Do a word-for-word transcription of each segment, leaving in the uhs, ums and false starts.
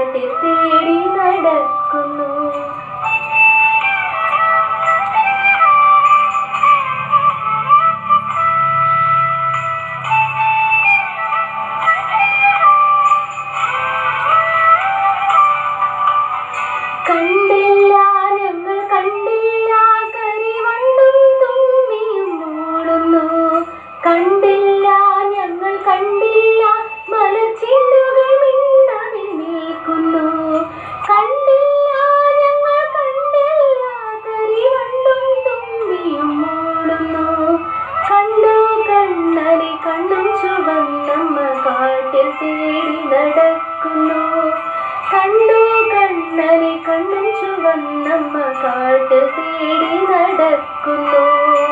കാട്ടിൽ തേടി നടക്കുന്നു. കണ്ടില്ല ഞങ്ങൾ കണ്ടില്ല കരിവണ്ടും തുമ്പിയും മൂടുന്നു. കണ്ടില്ല ഞങ്ങൾ കണ്ടില്ല മലർച്ചില്ലുകൾ മിണ്ടാതെ നിൽക്കുന്നു. കണ്ടില്ല ഞങ്ങൾ കണ്ടില്ല കരിവണ്ടും തുമ്പിയും മൂടുന്നു. കണ്ടു കണ്ണനെ കണ്ണും ചുവന്നമ്മ കാട്ടിൽ തേടി നടക്കുന്നു. കണ്ടു കണ്ണനെ കണ്ണും ചുവന്നമ്മ കാട്ടിൽ തേടി നടക്കുന്നു.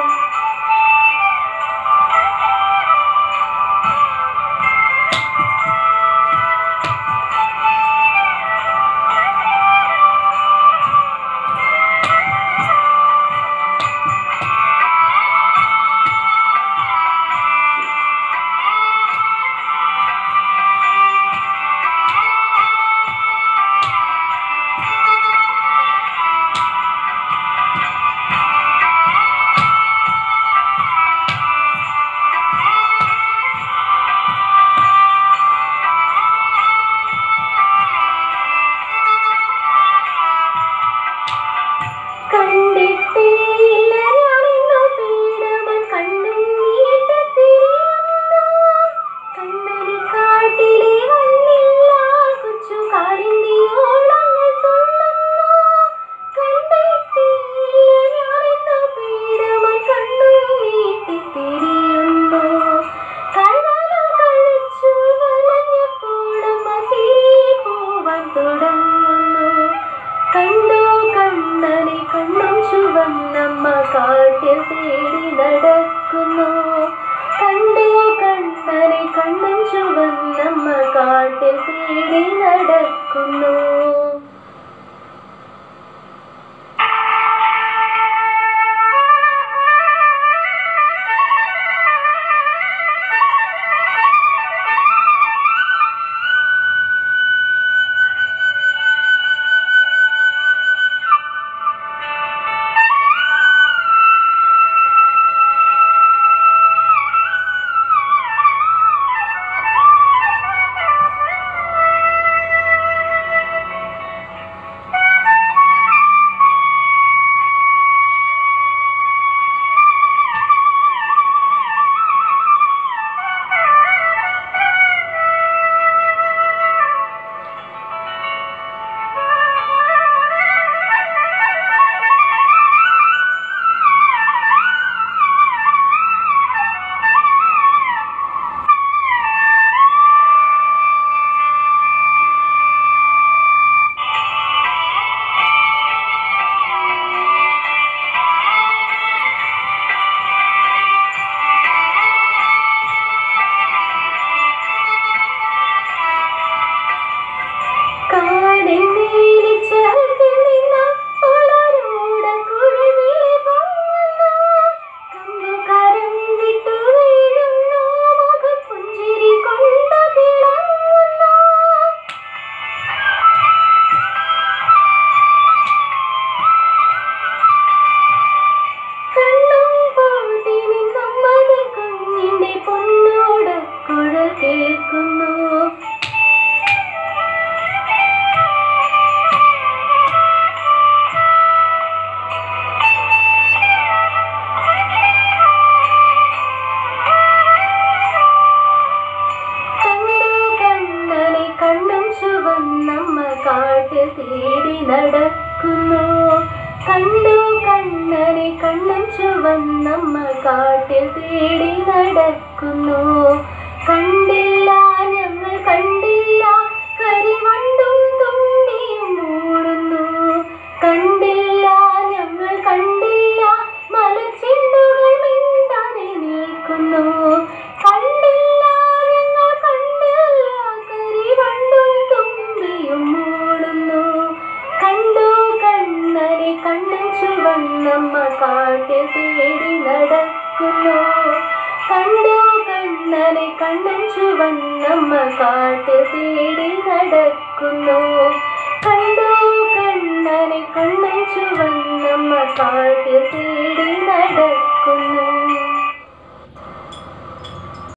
കണ്ടിട്ടില്ല ഞാനിന്നു പീഡമൻ കണ്ണും നീട്ടി തിരിയുന്നു. കണ്ണനെ കാട്ടിലെ വന്നില്ല കൊച്ചു കാലിന്തിയോളങ്ങൾ തുള്ളുന്നു. കണ്ടിട്ടില്ല ഞാനിന്നു പീഡമൻ കണ്ണും നീട്ടി തിരിയുന്നു. കടലും കളിച്ചു വലഞ്ഞപ്പോഴമ്മ തിരികെ പോവാൻ തുടങ്ങുന്നു. കണ്ടു കണ്ണനെ കണ്ണും ചുവന്നമ്മ കാട്ടിൽ തേടി നടക്കുന്നു. കണ്ടു കണ്ണനെ കണ്ണും ചുവന്നമ്മ കാട്ടിൽ തേടി നടക്കുന്നു. കാട്ടിൽ തേടി നടക്കുന്നു. കണ്ടു കണ്ണനെ കണ്ണും ചുവന്നമ്മ കാട്ടിൽ തേടി നടക്കുന്നു. കണ്ടില്ല ഞങ്ങൾ കണ്ടില്ല കരിവണ്ടും തുമ്പിയും മൂടുന്നു. കണ്ടില്ല ഞങ്ങൾ കണ്ടില്ല മലർച്ചില്ലുകൾ മിണ്ടാതെ നിൽക്കുന്നു. കണ്ടില്ല ഞങ്ങൾ കണ്ടില്ല കരിവണ്ടും തുമ്പിയും മൂടുന്നു. കണ്ടു കണ്ണനെ കണ്ണും ചുവന്നമ്മ കാട്ടിൽ തേടി നടക്കുന്നു. കണ്ടു കണ്ണ കണ്ണനെ കണ്ണൻ ചുവന്നമ്മ കാട്ടിൽ തേടി നടക്കുന്നു. കണ്ടു കണ്ണനെ കണ്ണൻ ചുവന്നമ്മ കാട്ടിൽ തേടി നടക്കുന്നു.